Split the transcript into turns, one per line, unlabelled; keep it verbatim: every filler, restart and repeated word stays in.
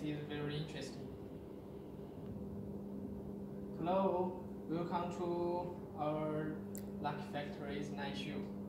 is very interesting. Hello, welcome to our Lucky Factory's night show.